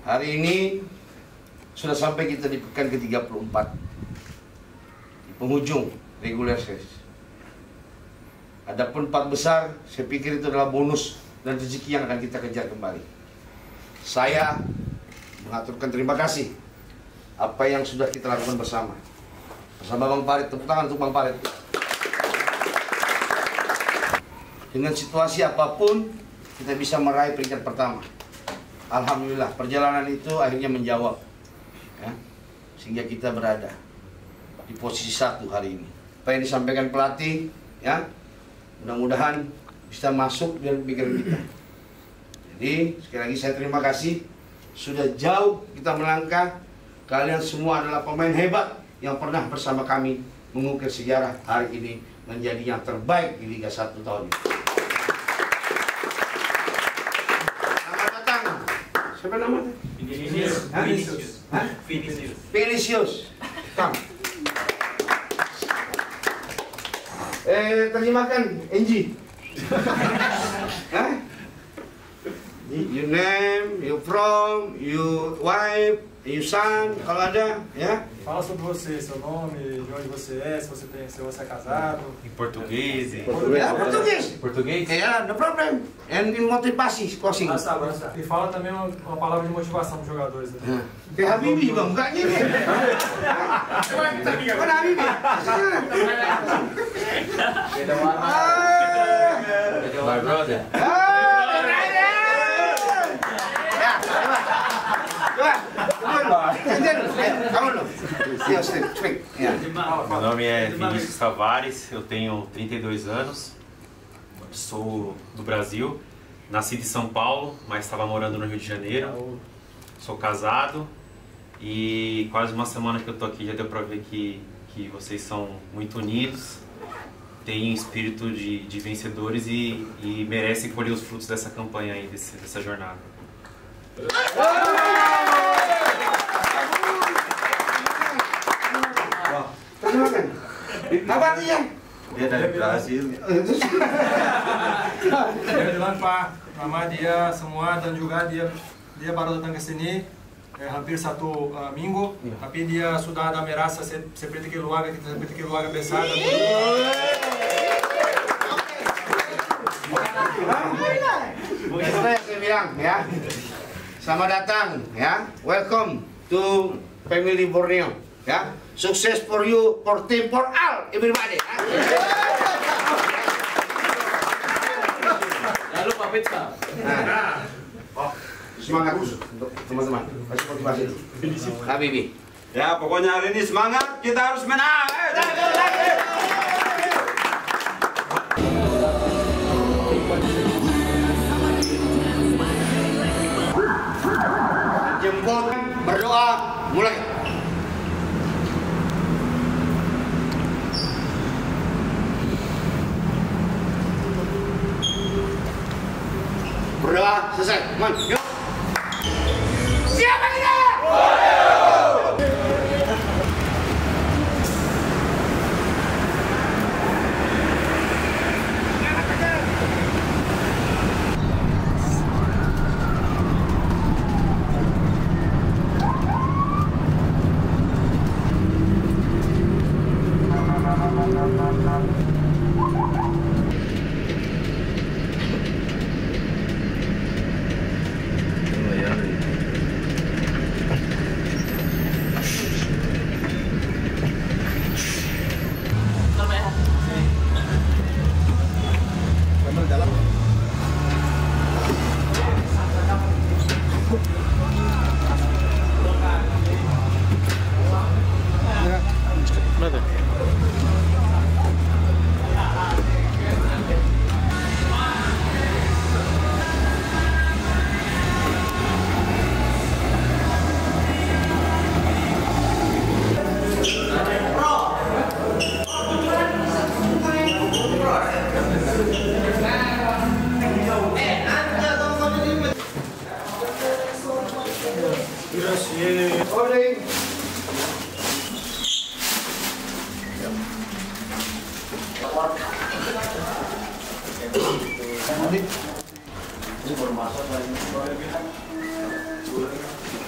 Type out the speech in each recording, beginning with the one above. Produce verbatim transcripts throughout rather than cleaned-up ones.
Hari ini sudah sampai kita di pekan ke tiga puluh empat, di penghujung regular season. Adapun empat besar, saya pikir itu adalah bonus dan rezeki yang akan kita kejar kembali. Saya mengaturkan terima kasih apa yang sudah kita lakukan bersama. Bersama Bang Farid, tepuk tangan untuk Bang Farid. Dengan situasi apapun, kita bisa meraih peringkat pertama. Alhamdulillah, perjalanan itu akhirnya menjawab, ya, sehingga kita berada di posisi satu hari ini. Apa yang disampaikan pelatih, ya, mudah-mudahan bisa masuk dalam pikiran kita. Jadi sekali lagi saya terima kasih. Sudah jauh kita melangkah. Kalian semua adalah pemain hebat yang pernah bersama kami mengukir sejarah hari ini menjadi yang terbaik di Liga satu tahun ini. Selamat datang. Siapa namanya? Vinicius. Vinicius. Vinicius. Vinicius. Come. Eh, terjemahkan, Angie. Hah? You name, you from, you wife, you son, kalau ada, ya. Fala sobre você, seu nome, de onde você é, se você tem, se você é casado. Em português. Em Português. Ya, português. português? Ya, no problem. And in motivasi, closing. Ah, sabe, e fala também uma, uma palavra de motivação para os jogadores. Né? Kayak Habibie bang, enggak gini. Mana Habibie? My brother. Meu nome é Vinícius Tavares, eu tenho trinta e dois anos, sou do Brasil, nasci de São Paulo, mas estava morando no Rio de Janeiro, sou casado e quase uma semana que eu tô aqui já deu pra ver que, que vocês são muito unidos, têm espírito de, de vencedores e, e merecem colher os frutos dessa campanha aí, desse, dessa jornada. Apa dia? Dia dari Brasil. Saya bilang Pak, nama dia semua dan juga dia dia baru datang ke sini eh, hampir satu uh, minggu, tapi dia sudah ada merasa se, seperti keluarga kita, seperti keluarga besar. Itu yang saya bilang, ya. Selamat datang, ya. Welcome to family Borneo, ya. Sukses for you, for team, for all, everybody. Lalu Pak Pizza. Nah, oh, semangat untuk teman-teman. Kasih motivasi dulu. Habibie. Ya, pokoknya hari ini semangat, kita harus menang. Ayo, lagi, lagi. Jempol, berdoa, mulai. Berdoa, selesai. Man, yuk. Siapa kita? Morning. Ini baru masuk lagi.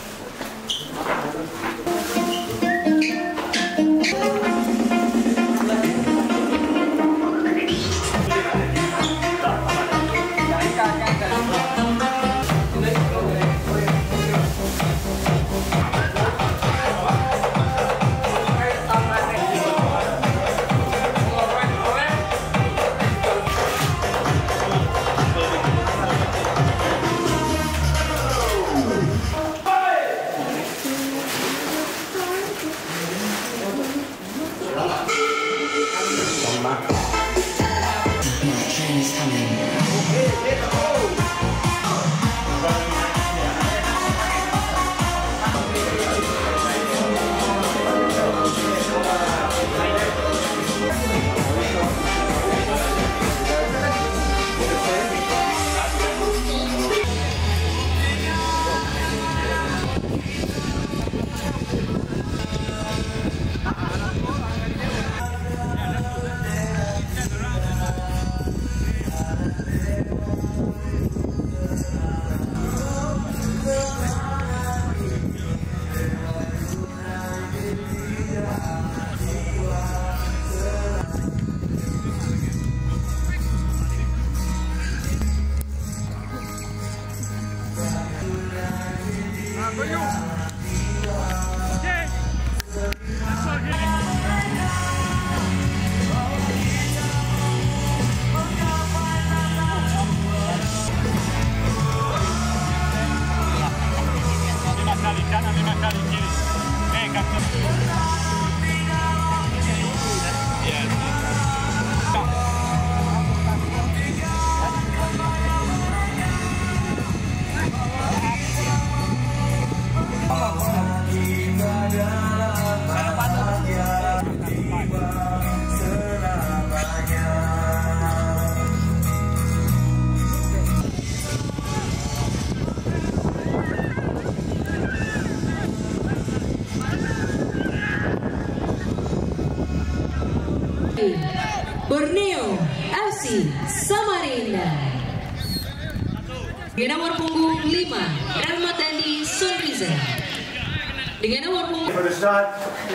Borneo F C Samarinda. Dengan nomor punggung lima, Rahmatandi Sunriza. Dengan nomor punggung For the start.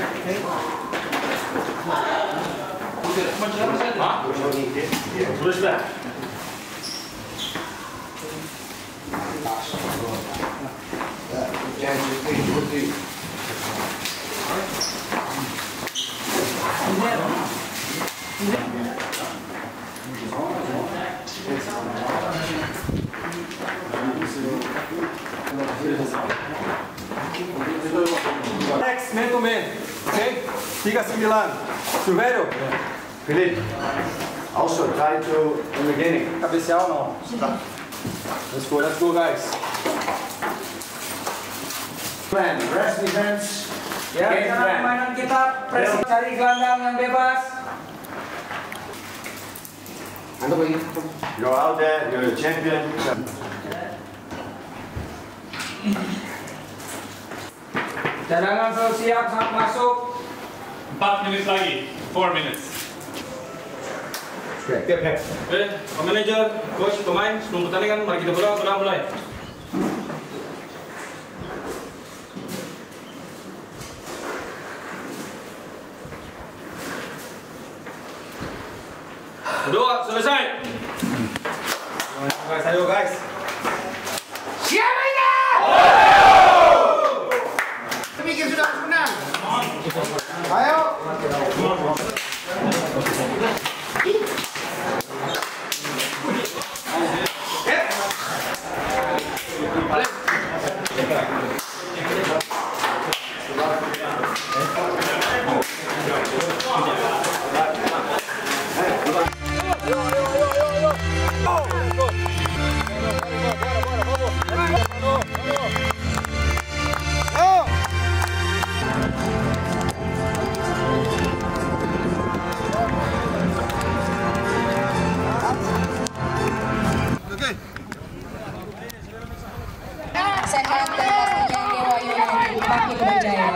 Terus dah. Next, man to man. Okay? tiga sembilan. Silvério. Philip. Also try to in the beginning. Cabecear ou não? Tá. Let's go, let's go, guys. Plan, rest defense. Ya, Game cara plan. permainan kita pressing cari gelandang yang bebas. You're out there, you're a champion. Cadangan selalu siap saat masuk. empat menit lagi. four minutes. Okay, get back. Oke, manajer, coach, pemain sebelum pertandingan mari kita berdoa, sudah mulai. Berdoa selesai. Guys, ayo guys. Demikian sudah harus menang. Ayo. sehat dan pastinya Dewa United makin berjaya.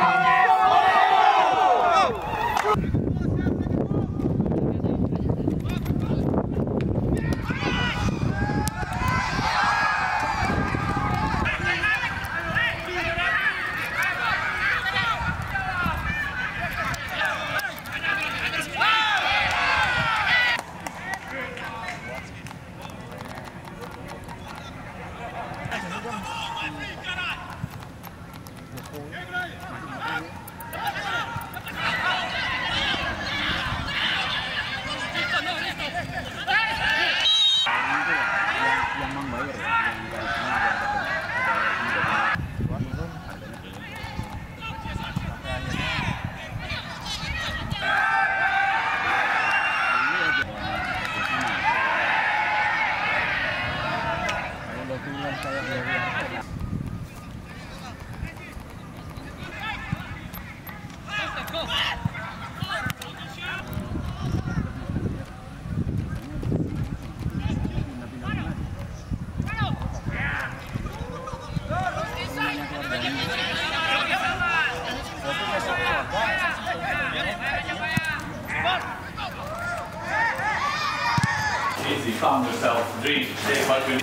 Easy, calm yourself, drink, take what you need.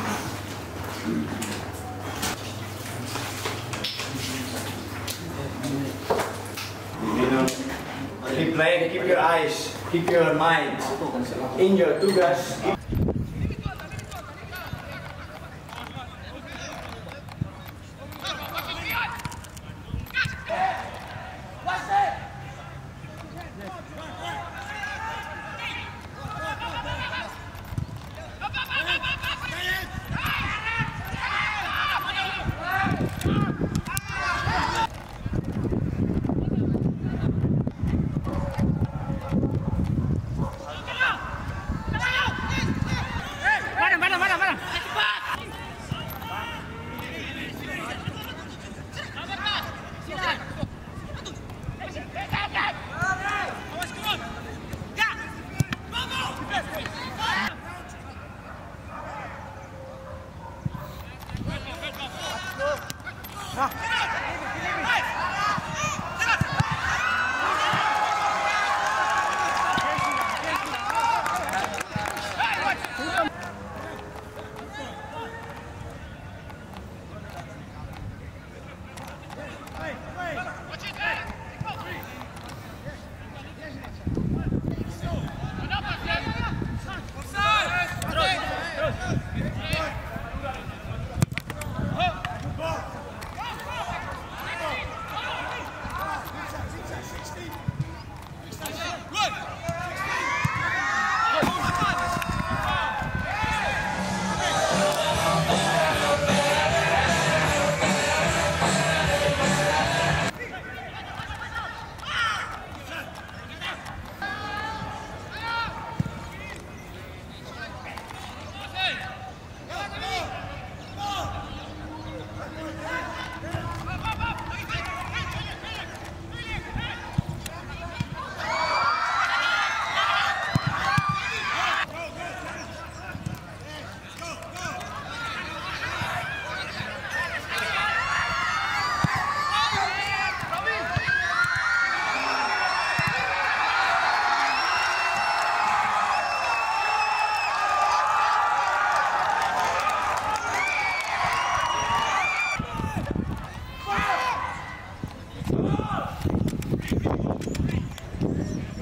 Keep playing, keep your eyes, keep your mind in your tugas.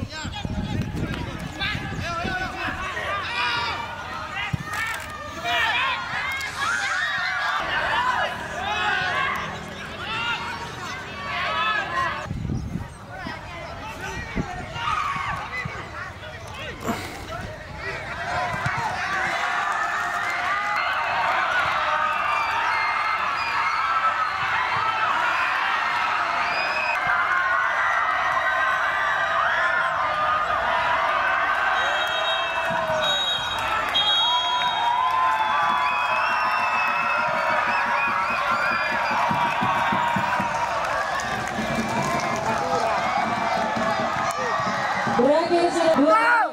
Berakhir sudah dua.